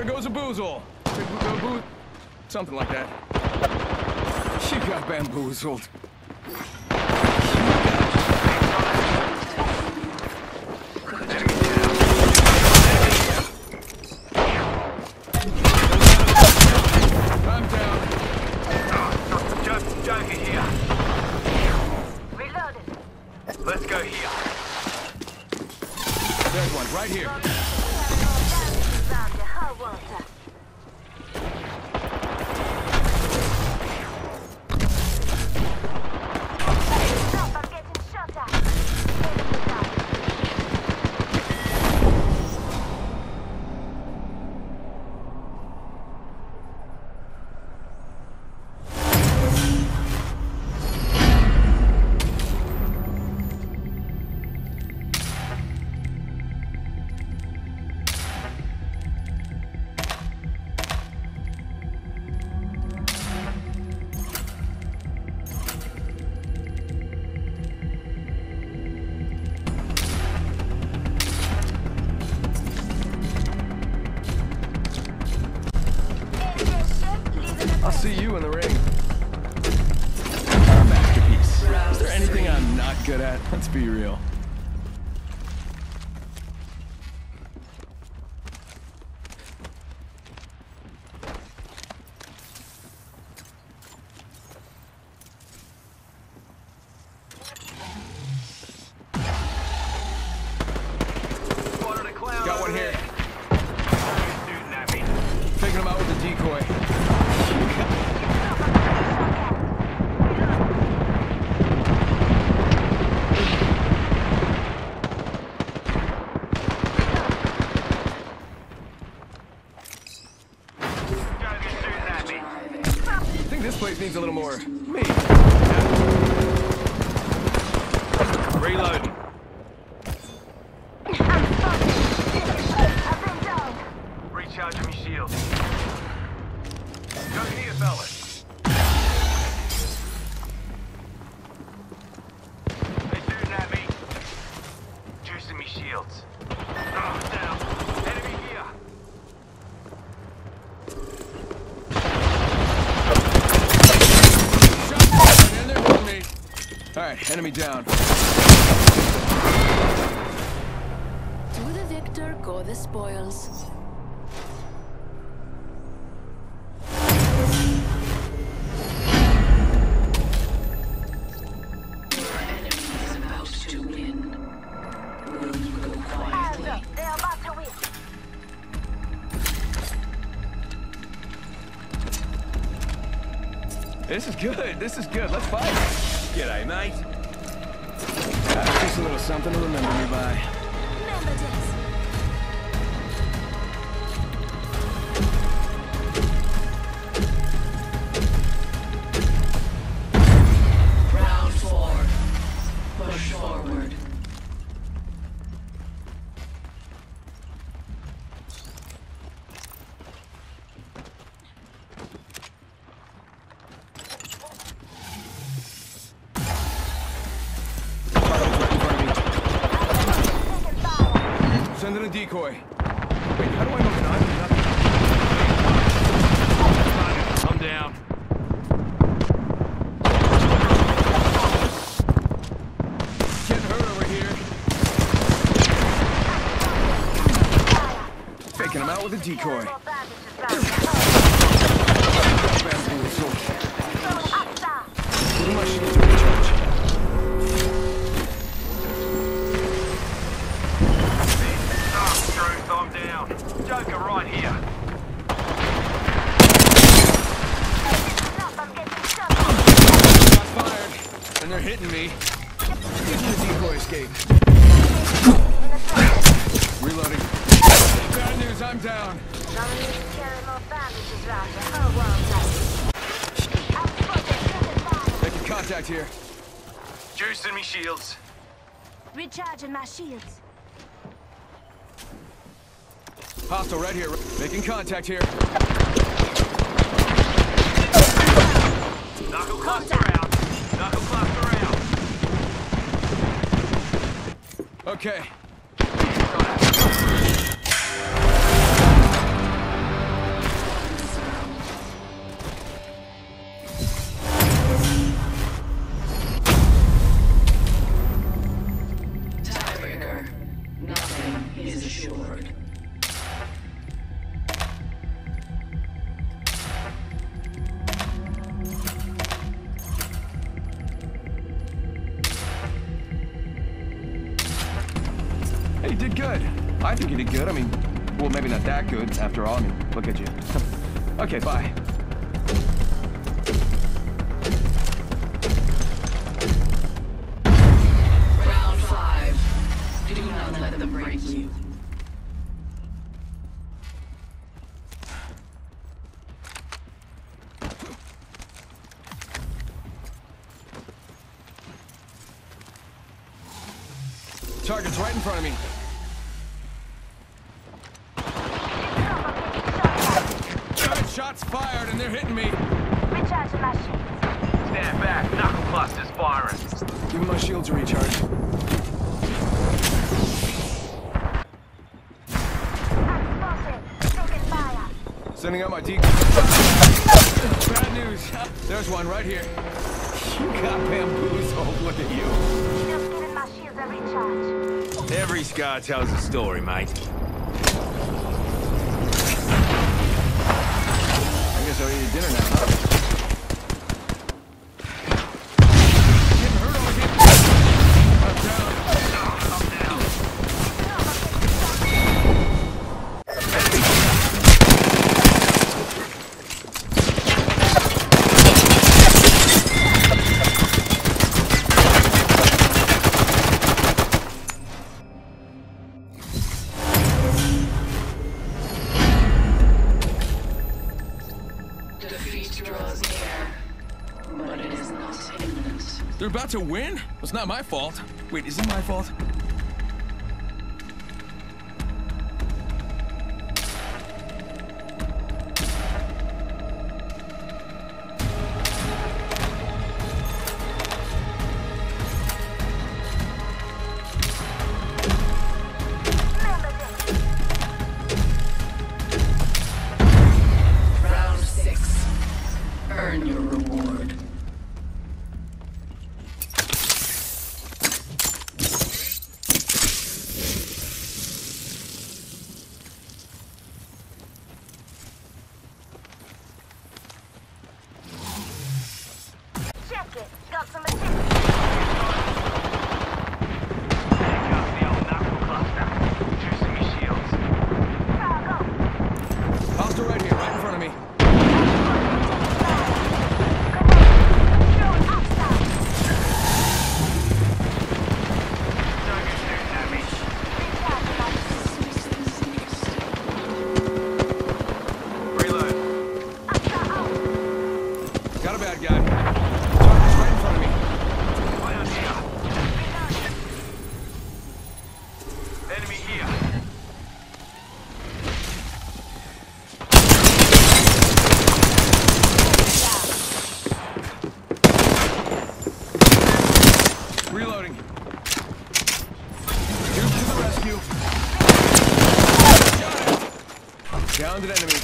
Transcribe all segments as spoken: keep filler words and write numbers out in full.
There goes a boozle. Something like that. She got bamboozled. I'm down. Joker here. Reloaded. Let's go here. There's one right here. I'll see you in the ring. A masterpiece. Is there anything I'm not good at? Let's be real. Got one here. Taking him out with a decoy. I think this place needs a little more meat. Reloading. Recharging my shield. Go here, fellas. They're shooting at me. Juicing me shields. Oh, down. Enemy here. And they're hitting me. All right, enemy down. To the victor go the spoils. Your enemy is about to win. Will you go quietly? They are about to win. This is good. This is good. Let's fight. G'day, mate. Uh, just a little something to remember me by. Remember this. Round four. Push forward. Sending a decoy. Wait, how do I know that I'm I'm down. getting hurt over here? Taking him out with a decoy. Bamboozled. Putting my shield to recharge. Truth, I'm down. Joker right here. Got fired, and they're hitting me. Get the decoy escape. Reloading. Bad news, I'm down. Making contact here. Juicing me shields. Recharging my shields. Hostile right here. Making contact here. Knuckle cluster out. Knuckle cluster out. Okay. did good. I think you did good. I mean, well, maybe not that good after all. I mean, look at you. Okay, bye. Round five. Do not let them break you. Target's right in front of me. Got it, shots fired and they're hitting me. Recharging my shields. Stand back. Knuckle cluster's firing. Give me my shields a recharge. Sending out my decoy. Bad news. There's one right here. You got bamboozled. Look at you. Just giving my shields a recharge. Every scar tells a story, mate. I guess I'll eat dinner now, huh? Getting hurt over here. I'm down. I'm down. Defeat draws near, but it is not imminent. They're about to win? It's not my fault. Wait, is it my fault? Round six. Earn your reward. Check it. Got some material. Got the old knuckle cluster. Juicing me shields. Cargo. Hostile right here, right in front of me. Throw it outside. Target shooting at me. Recharging my Reload. outside out. Got a bad guy. Target's right in front of me. Down here. Enemy here. Reloading. Duke to the rescue. Got it. Downed an enemy.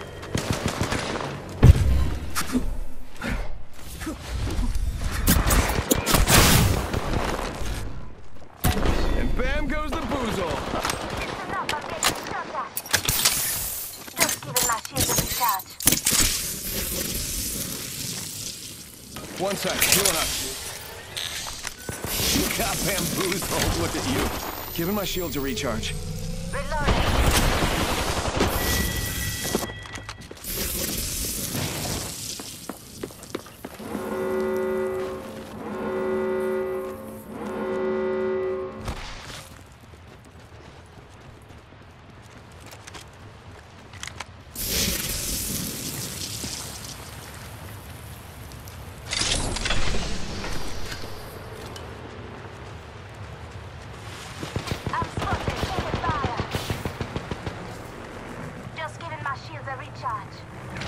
And bam goes the boozle. Listen up, I'm getting shot at. Just giving my shields a recharge. One side, healing up. You got bamboozled. Look at you. Giving my shields a recharge. Reloading. I'm spotted. Taking fire. Just giving my shields a recharge.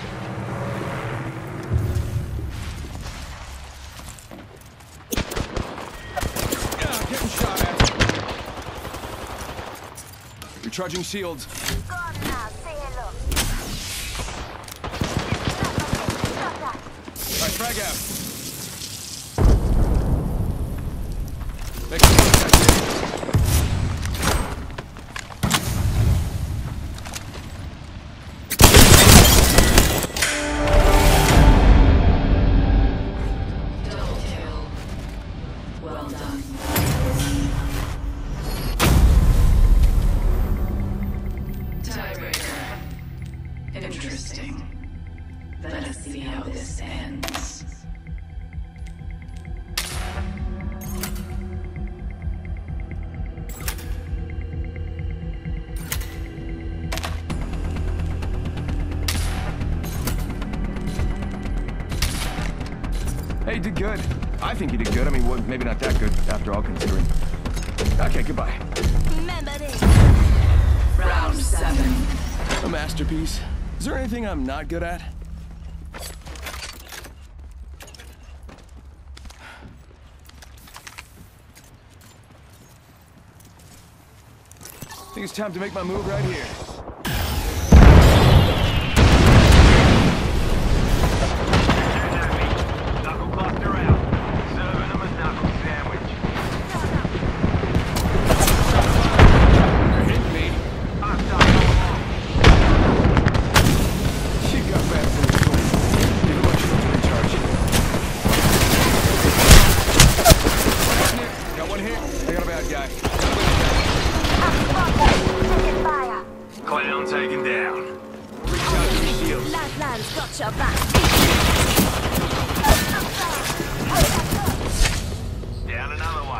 Yeah, getting shot at. Recharging shields. Go on now. Say hello. Listen up, I'm getting shot at. All right, frag out. Make contact. Double kill. Well done. Interesting. Let us see how this ends. Hey, you did good. I think you did good. I mean, well, maybe not that good after all considering. Okay, goodbye. Round seven. A masterpiece. Is there anything I'm not good at? I think it's time to make my move right here. Knuckle cluster out. Serving them a knuckle sandwich. Hit me. Hostile along. She got back from the school. Give a bunch of them to recharge. Got one hit. I got a bad guy. Taking fire. Clown taken down. Recharging the shields. Land's got your back. Down another one.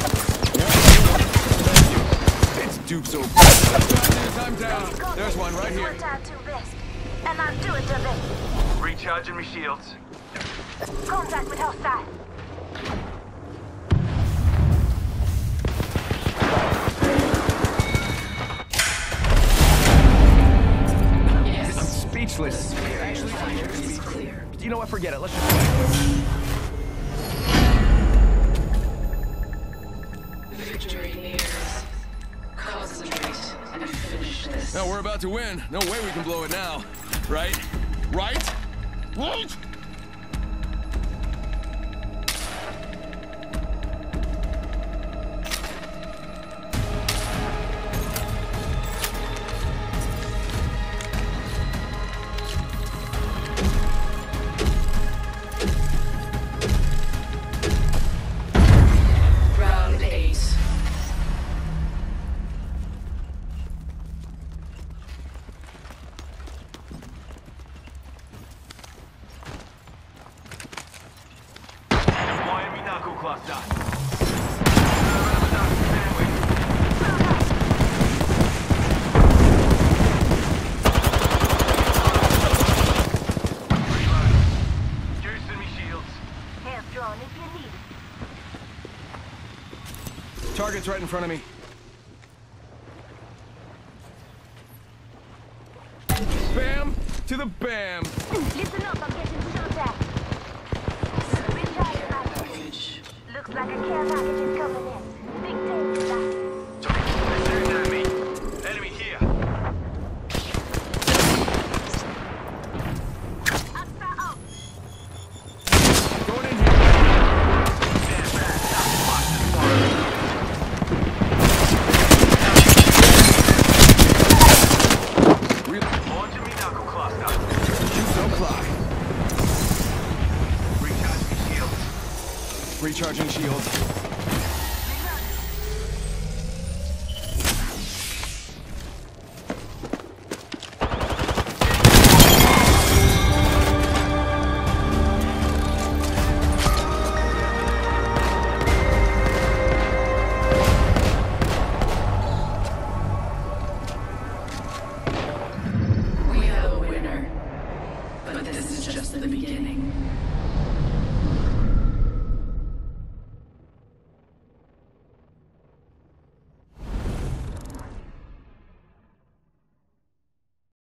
It's dupes over. I'm down. There's one right here. One time to rest. And I'm doing the best. Recharging my shields. Contact with hostile. I'm speechless. Is clear. You know what? Forget it. Let's just play. Victory nears. Concentrate and finish this. No, we're about to win. No way we can blow it now. Right? Right? Right? Round eight. Deploying me knuckle cluster. Serving them a knuckle sandwich. Reload. Juicing me shields. Hands drawn if you need it. Target's right in front of me. Bam to the bam. Listen up, I'm getting shot at. Recharge my Package. Looks like a care package is coming in. Big tank is back. They're shooting at me. Enemy here. Astra out. Going in here. Stand back. Fuck this fire. Re- Launching me knuckle cluster. Shoot, don't fly. Recharging me shields. Recharging shields.